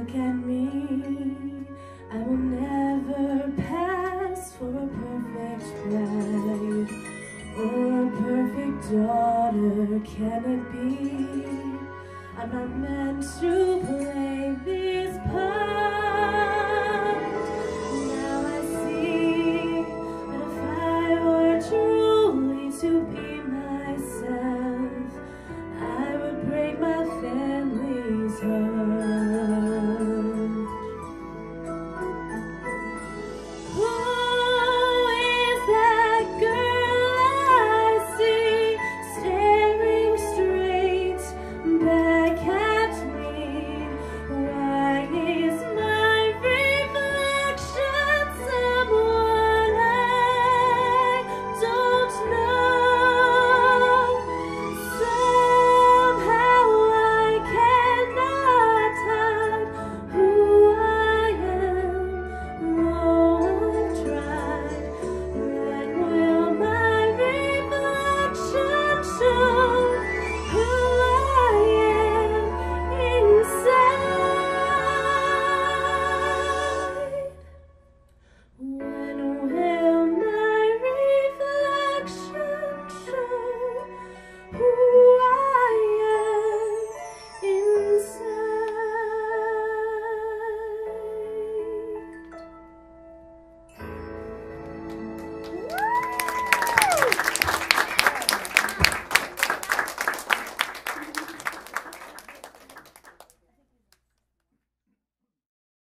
look at me. I will never pass for a perfect bride or a perfect daughter. Can it be? I'm not meant